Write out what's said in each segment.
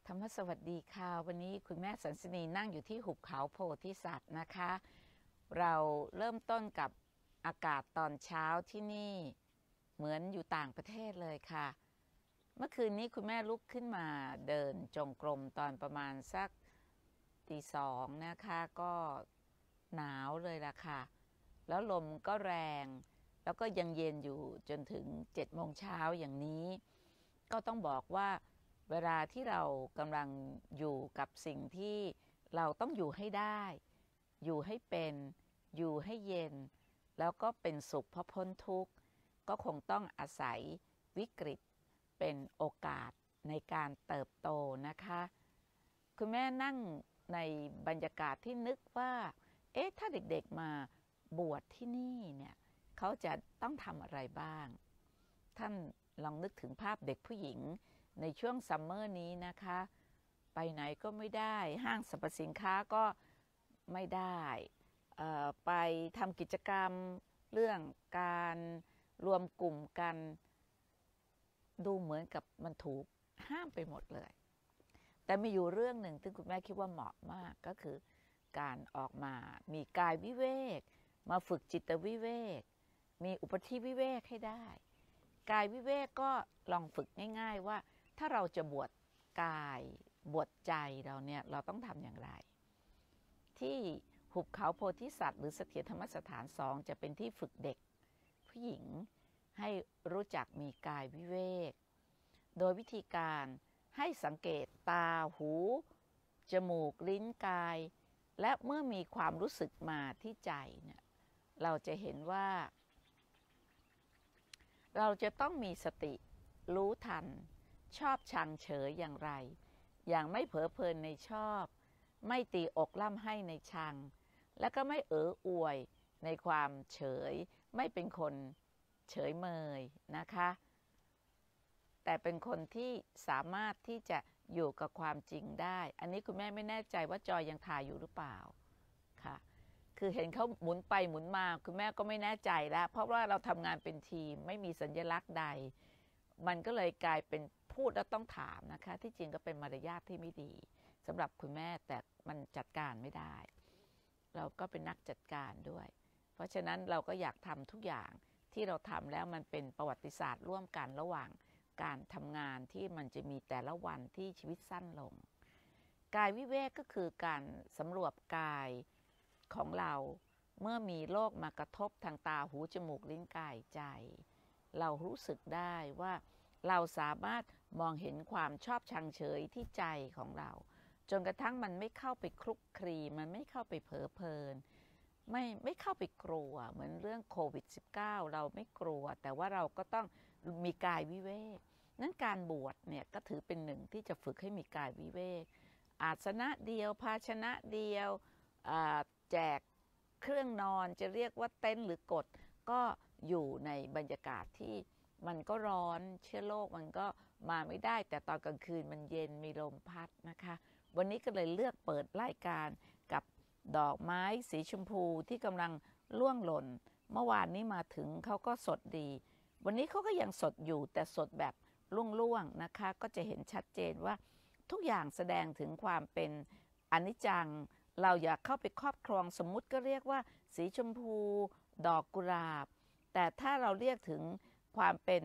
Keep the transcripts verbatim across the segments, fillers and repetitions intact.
คำว่าสวัสดีค่ะวันนี้คุณแม่สันสนีนั่งอยู่ที่หุบเขาโพธิสัตว์นะคะเราเริ่มต้นกับอากาศตอนเช้าที่นี่เหมือนอยู่ต่างประเทศเลยค่ะเมื่อคืนนี้คุณแม่ลุกขึ้นมาเดินจงกรมตอนประมาณสักตีสองนะคะก็หนาวเลยล่ะค่ะแล้วลมก็แรงแล้วก็ยังเย็นอยู่จนถึงเจ็ดโมงเช้าอย่างนี้ก็ต้องบอกว่าเวลาที่เรากำลังอยู่กับสิ่งที่เราต้องอยู่ให้ได้อยู่ให้เป็นอยู่ให้เย็นแล้วก็เป็นสุขเพราะพ้นทุกข์ก็คงต้องอาศัยวิกฤตเป็นโอกาสในการเติบโตนะคะคุณแม่นั่งในบรรยากาศที่นึกว่าเอ๊ะถ้าเด็กๆมาบวชที่นี่เนี่ยเขาจะต้องทำอะไรบ้างท่านลองนึกถึงภาพเด็กผู้หญิงในช่วงซัมเมอร์นี้นะคะไปไหนก็ไม่ได้ห้างสรรพสินค้าก็ไม่ได้ไปทำกิจกรรมเรื่องการรวมกลุ่มกันดูเหมือนกับมันถูกห้ามไปหมดเลยแต่มีอยู่เรื่องหนึ่งที่คุณแม่คิดว่าเหมาะมากก็คือการออกมามีกายวิเวกมาฝึกจิตวิเวกมีอุปธิวิเวกให้ได้กายวิเวกก็ลองฝึกง่ายๆว่าถ้าเราจะบวชกายบวชใจเราเนี่ยเราต้องทำอย่างไรที่หุบเขาโพธิสัตว์หรือเสถียรธรรมสถานสองจะเป็นที่ฝึกเด็กผู้หญิงให้รู้จักมีกายวิเวกโดยวิธีการให้สังเกตตาหูจมูกลิ้นกายและเมื่อมีความรู้สึกมาที่ใจเนี่ยเราจะเห็นว่าเราจะต้องมีสติรู้ทันชอบชังเฉยอย่างไรอย่างไม่เผลอเพลินในชอบไม่ตีอกล่ำให้ในชังและก็ไม่เอ๋ออวยในความเฉยไม่เป็นคนเฉยเมยนะคะแต่เป็นคนที่สามารถที่จะอยู่กับความจริงได้อันนี้คุณแม่ไม่แน่ใจว่าจอยยังถ่ายอยู่หรือเปล่าค่ะคือเห็นเขาหมุนไปหมุนมาคุณแม่ก็ไม่แน่ใจแล้วเพราะว่าเราทำงานเป็นทีมไม่มีสัญลักษณ์ใดมันก็เลยกลายเป็นพูดแล้วต้องถามนะคะที่จริงก็เป็นมารยาทที่ไม่ดีสำหรับคุณแม่แต่มันจัดการไม่ได้เราก็เป็นนักจัดการด้วยเพราะฉะนั้นเราก็อยากทำทุกอย่างที่เราทำแล้วมันเป็นประวัติศาสตร์ร่วมกันระหว่างการทำงานที่มันจะมีแต่ละวันที่ชีวิตสั้นลงกายวิเวกก็คือการสำรวจกายของเราเมื่อมีโรคมากระทบทางตาหูจมูกลิ้นกายใจเรารู้สึกได้ว่าเราสามารถมองเห็นความชอบชังเฉยที่ใจของเราจนกระทั่งมันไม่เข้าไปคลุกคลีมันไม่เข้าไปเผลอเพลินไม่ไม่เข้าไปกลัวเหมือนเรื่องโควิด สิบเก้า เราไม่กลัวแต่ว่าเราก็ต้องมีกายวิเวกนั้นการบวชเนี่ยก็ถือเป็นหนึ่งที่จะฝึกให้มีกายวิเวกอาสนะเดียวภาชนะเดียวแจกเครื่องนอนจะเรียกว่าเต็นท์หรือกฎก็อยู่ในบรรยากาศที่มันก็ร้อนเชื้อโรคมันก็มาไม่ได้แต่ตอนกลางคืนมันเย็นมีลมพัดนะคะวันนี้ก็เลยเลือกเปิดรายการกับดอกไม้สีชมพูที่กำลังร่วงหล่นเมื่อวานนี้มาถึงเขาก็สดดีวันนี้เขาก็ยังสดอยู่แต่สดแบบร่วงๆนะคะก็จะเห็นชัดเจนว่าทุกอย่างแสดงถึงความเป็นอนิจจังเราอยากเข้าไปครอบครองสมมุติก็เรียกว่าสีชมพูดอกกุหลาบแต่ถ้าเราเรียกถึงความเป็น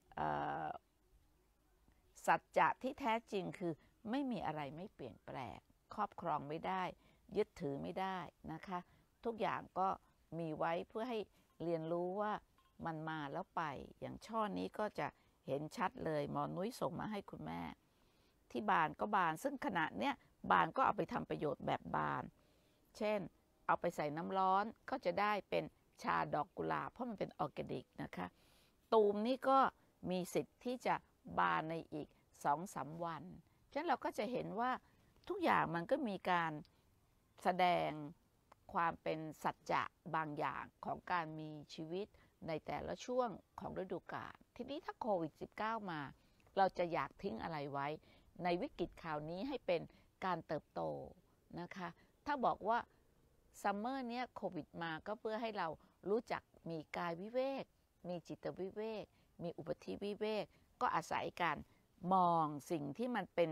สัจจะที่แท้จริงคือไม่มีอะไรไม่เปลี่ยนแปลงครอบครองไม่ได้ยึดถือไม่ได้นะคะทุกอย่างก็มีไว้เพื่อให้เรียนรู้ว่ามันมาแล้วไปอย่างช่อนี้ก็จะเห็นชัดเลยหมอนุ้ยส่งมาให้คุณแม่ที่บานก็บานซึ่งขณะเนี้ยบานก็เอาไปทำประโยชน์แบบบานเช่นเอาไปใส่น้ำร้อนก็จะได้เป็นชาดอกกุหลาบเพราะมันเป็นออร์แกนิกนะคะตูมนี่ก็มีสิทธิ์ที่จะบานในอีก สองถึงสาม วันฉะนั้นเราก็จะเห็นว่าทุกอย่างมันก็มีการแสดงความเป็นสัจจะบางอย่างของการมีชีวิตในแต่ละช่วงของฤดูกาลทีนี้ถ้าโควิด สิบเก้า มาเราจะอยากทิ้งอะไรไว้ในวิกฤตคราวนี้ให้เป็นการเติบโตนะคะถ้าบอกว่าซัมเมอร์เนี้ยโควิดมาก็เพื่อให้เรารู้จักมีกายวิเวกมีจิตวิเวกมีอุปธิวิเวกก็อาศัยการมองสิ่งที่มันเป็น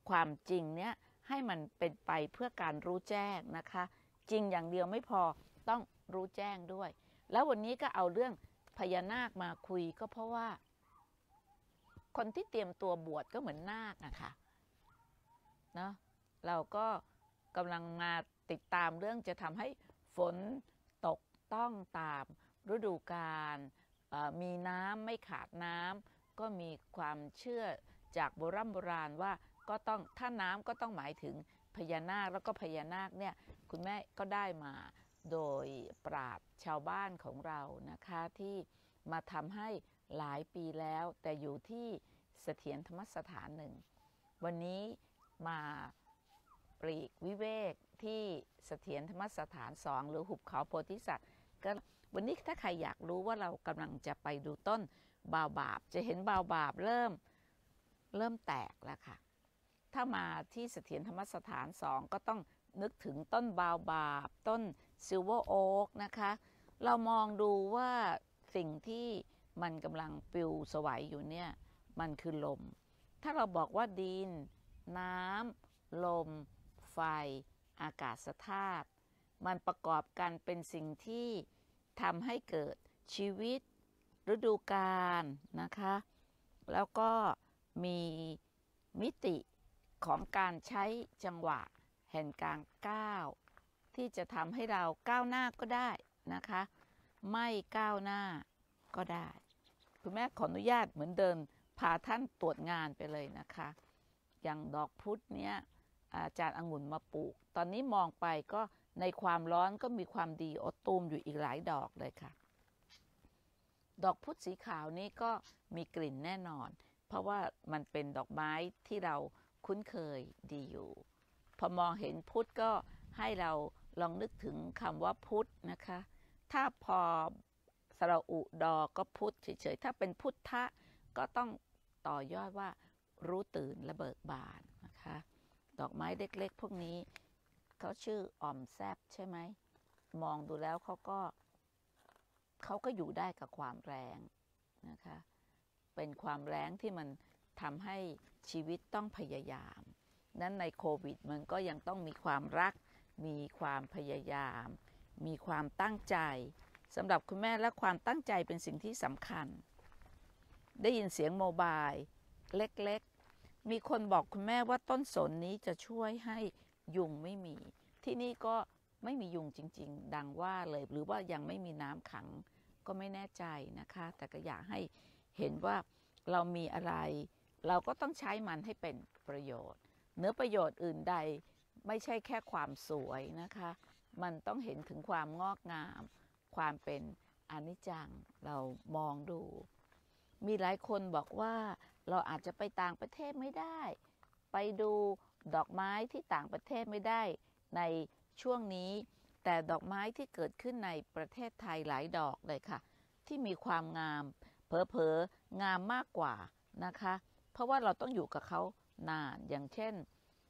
ความจริงเนี้ยให้มันเป็นไปเพื่อการรู้แจ้งนะคะจริงอย่างเดียวไม่พอต้องรู้แจ้งด้วยแล้ววันนี้ก็เอาเรื่องพญานาคมาคุยก็เพราะว่าคนที่เตรียมตัวบวชก็เหมือนนาคนะคะเนาะเราก็กำลังมาติดตามเรื่องจะทำให้ฝนตกต้องตามฤดูกาลมีน้ำไม่ขาดน้ำก็มีความเชื่อจากโบราณโบราณว่าก็ต้องถ้าน้ำก็ต้องหมายถึงพญานาคแล้วก็พญานาคเนี่ยคุณแม่ก็ได้มาโดยปราชญ์ชาวบ้านของเรานะคะที่มาทำให้หลายปีแล้วแต่อยู่ที่เสถียรธรรมสถานหนึ่งวันนี้มาปลีกวิเวกที่เสถียรธรรมสถานสองหรือหุบเขาโพธิสัตว์ก็วันนี้ถ้าใครอยากรู้ว่าเรากำลังจะไปดูต้นบาวบาบจะเห็นบาวบาบเริ่มเริ่มแตกแล้วค่ะถ้ามาที่เสถียรธรรมสถานสองก็ต้องนึกถึงต้นบาวบาบต้นซิลเวอร์โอ๊กนะคะเรามองดูว่าสิ่งที่มันกำลังปลิวสวัยอยู่เนี่ยมันคือลมถ้าเราบอกว่าดินน้ำลมไฟอากาศธาตุมันประกอบกันเป็นสิ่งที่ทำให้เกิดชีวิตฤดูกาลนะคะแล้วก็มีมิติของการใช้จังหวะแห่งการก้าวที่จะทำให้เราก้าวหน้าก็ได้นะคะไม่ก้าวหน้าก็ได้คุณแม่ขออนุญาตเหมือนเดินพาท่านตรวจงานไปเลยนะคะอย่างดอกพุธเนี้ยอาจารย์องุ่นมาปลูกตอนนี้มองไปก็ในความร้อนก็มีความดีอดตูมอยู่อีกหลายดอกเลยค่ะดอกพุธสีขาวนี้ก็มีกลิ่นแน่นอนเพราะว่ามันเป็นดอกไม้ที่เราคุ้นเคยดีอยู่พอมองเห็นพุธก็ให้เราลองนึกถึงคำว่าพุธนะคะถ้าพอสระอุดอก็พุธเฉยๆถ้าเป็นพุทธะก็ต้องต่อยอดว่ารู้ตื่นและเบิกบานนะคะดอกไม้เล็กๆพวกนี้เขาชื่ออ่อมแซบใช่ไหมมองดูแล้วเขาก็เขาก็อยู่ได้กับความแรงนะคะเป็นความแรงที่มันทำให้ชีวิตต้องพยายามนั้นในโควิดมันก็ยังต้องมีความรักมีความพยายามมีความตั้งใจสำหรับคุณแม่และความตั้งใจเป็นสิ่งที่สำคัญได้ยินเสียงโมบายเล็กๆมีคนบอกคุณแม่ว่าต้นสนนี้จะช่วยให้ยุงไม่มีที่นี่ก็ไม่มียุงจริงๆดังว่าเลยหรือว่ายังไม่มีน้ำขังก็ไม่แน่ใจนะคะแต่ก็อยากให้เห็นว่าเรามีอะไรเราก็ต้องใช้มันให้เป็นประโยชน์เนื้อประโยชน์อื่นใดไม่ใช่แค่ความสวยนะคะมันต้องเห็นถึงความงอกงามความเป็นอนิจจังเรามองดูมีหลายคนบอกว่าเราอาจจะไปต่างประเทศไม่ได้ไปดูดอกไม้ที่ต่างประเทศไม่ได้ในช่วงนี้แต่ดอกไม้ที่เกิดขึ้นในประเทศไทยหลายดอกเลยค่ะที่มีความงามเผลอๆงามมากกว่านะคะเพราะว่าเราต้องอยู่กับเขานานอย่างเช่น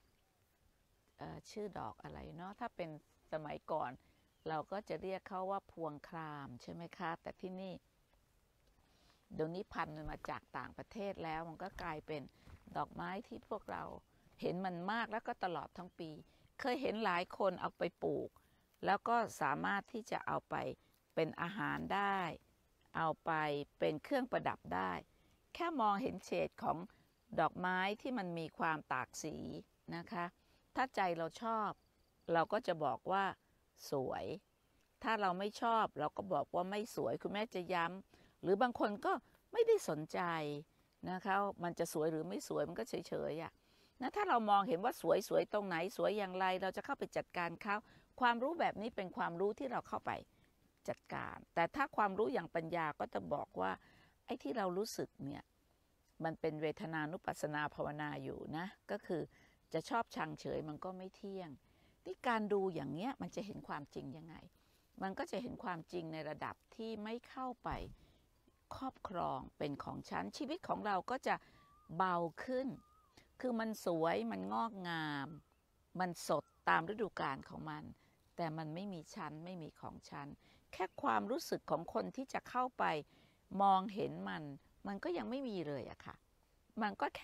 ชื่อดอกอะไรเนาะถ้าเป็นสมัยก่อนเราก็จะเรียกเขาว่าพวงครามใช่ไหมคะแต่ที่นี่เดี๋ยวนี้พันธุ์มันมาจากต่างประเทศแล้วมันก็กลายเป็นดอกไม้ที่พวกเราเห็นมันมากแล้วก็ตลอดทั้งปีเคยเห็นหลายคนเอาไปปลูกแล้วก็สามารถที่จะเอาไปเป็นอาหารได้เอาไปเป็นเครื่องประดับได้แค่มองเห็นเฉดของดอกไม้ที่มันมีความตากสีนะคะถ้าใจเราชอบเราก็จะบอกว่าสวยถ้าเราไม่ชอบเราก็บอกว่าไม่สวยคุณแม่จะย้ำหรือบางคนก็ไม่ได้สนใจนะคะมันจะสวยหรือไม่สวยมันก็เฉยๆอ่ะนะถ้าเรามองเห็นว่าสวยสวยตรงไหนสวยอย่างไรเราจะเข้าไปจัดการเขาความรู้แบบนี้เป็นความรู้ที่เราเข้าไปจัดการแต่ถ้าความรู้อย่างปัญญาก็จะบอกว่าไอ้ที่เรารู้สึกเนี่ยมันเป็นเวทนานุปัสสนาภาวนาอยู่นะก็คือจะชอบชังเฉยมันก็ไม่เที่ยงที่การดูอย่างเนี้ยมันจะเห็นความจริงยังไงมันก็จะเห็นความจริงในระดับที่ไม่เข้าไปครอบครองเป็นของฉันชีวิตของเราก็จะเบาขึ้นคือมันสวยมันงอกงามมันสดตามฤดูกาลของมันแต่มันไม่มีชั้นไม่มีของฉันแค่ความรู้สึกของคนที่จะเข้าไปมองเห็นมันมันก็ยังไม่มีเลยอะค่ะมันก็แค่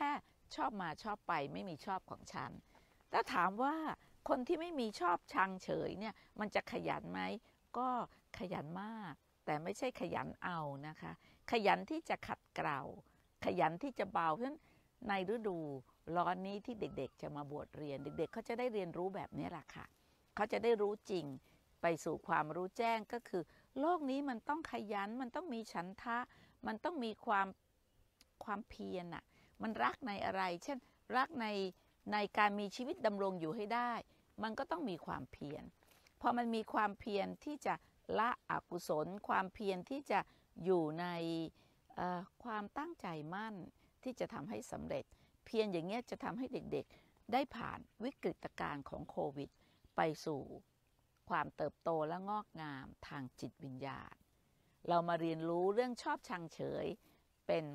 ชอบมาชอบไปไม่มีชอบของฉันแล้วถามว่าคนที่ไม่มีชอบชังเฉยเนี่ยมันจะขยันไหมก็ขยันมากแต่ไม่ใช่ขยันเอานะคะขยันที่จะขัดเกลาขยันที่จะเบาเพราะฉะนั้นในฤดูร้อนนี้ที่เด็กๆจะมาบวชเรียนเด็กๆเขาจะได้เรียนรู้แบบนี้แหละค่ะเขาจะได้รู้จริงไปสู่ความรู้แจ้งก็คือโลกนี้มันต้องขยันมันต้องมีฉันทะมันต้องมีความความเพียรน่ะมันรักในอะไรเช่นรักในในการมีชีวิตดำรงอยู่ให้ได้มันก็ต้องมีความเพียรพอมันมีความเพียรที่จะละอกุศลความเพียรที่จะอยู่ในความตั้งใจมั่นที่จะทำให้สำเร็จเพียรอย่างเงี้ยจะทำให้เด็กๆได้ผ่านวิกฤตการณ์ของโควิดไปสู่ความเติบโตและงอกงามทางจิตวิญญาณเรามาเรียนรู้เรื่องชอบชังเฉยเป็น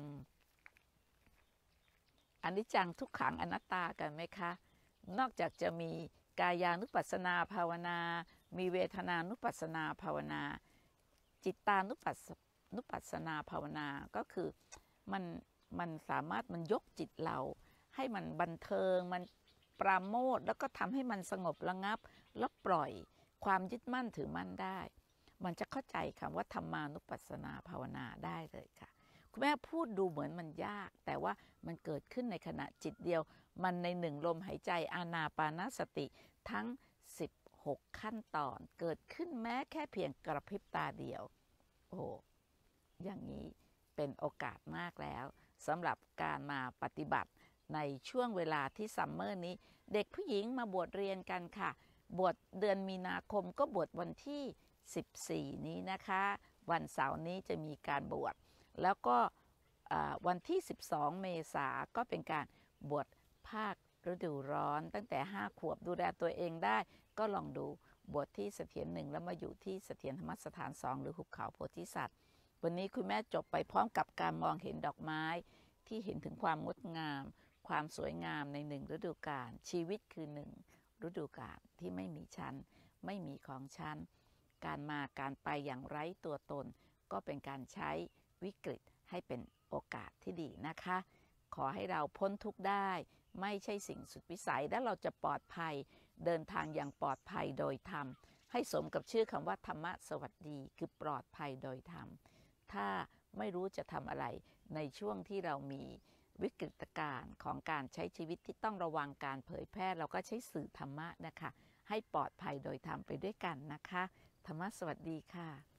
อนิจจังทุกขังอนัตตากันไหมคะนอกจากจะมีกายานุปัสสนาภาวนามีเวทนานุปัสสนาภาวนาจิตตานุปัสสนุปัสสนาภาวนาก็คือมันมันสามารถมันยกจิตเราให้มันบันเทิงมันปราโมทย์แล้วก็ทำให้มันสงบระงับแล้วปล่อยความยึดมั่นถือมั่นได้มันจะเข้าใจคำว่าธรรมานุปัสสนาภาวนาได้เลยค่ะคุณแม่พูดดูเหมือนมันยากแต่ว่ามันเกิดขึ้นในขณะจิตเดียวมันในหนึ่งลมหายใจอานาปานสติทั้งสิบหกขั้นตอนเกิดขึ้นแม้แค่เพียงกระพริบตาเดียวโอ้อย่างนี้เป็นโอกาสมากแล้วสำหรับการมาปฏิบัติในช่วงเวลาที่ซัมเมอร์นี้เด็กผู้หญิงมาบวชเรียนกันค่ะบวชเดือนมีนาคมก็บวชวันที่สิบสี่นี้นะคะวันเสาร์นี้จะมีการบวชแล้วก็วันที่สิบสองเมษาก็เป็นการบวชภาคฤดูร้อนตั้งแต่ห้าขวบดูแลตัวเองได้ก็ลองดูบวชที่เสถียรหนึ่งแล้วมาอยู่ที่เสถียรธรรมสถานสองหรือหุบเขาโพธิสัตว์วันนี้คุณแม่จบไปพร้อมกับการมองเห็นดอกไม้ที่เห็นถึงความงดงามความสวยงามในหนึ่งฤดูกาลชีวิตคือหนึ่งฤดูกาลที่ไม่มีชั้นไม่มีของชั้นการมาการไปอย่างไร้ตัวตนก็เป็นการใช้วิกฤตให้เป็นโอกาสที่ดีนะคะขอให้เราพ้นทุกข์ได้ไม่ใช่สิ่งสุดวิสัยและเราจะปลอดภัยเดินทางอย่างปลอดภัยโดยธรรมให้สมกับชื่อคำว่าธรรมะสวัสดีคือปลอดภัยโดยธรรมถ้าไม่รู้จะทำอะไรในช่วงที่เรามีวิกฤตการณ์ของการใช้ชีวิตที่ต้องระวังการเผยแพร่เราก็ใช้สื่อธรรมะนะคะให้ปลอดภัยโดยธรรมไปด้วยกันนะคะธรรมะสวัสดีค่ะ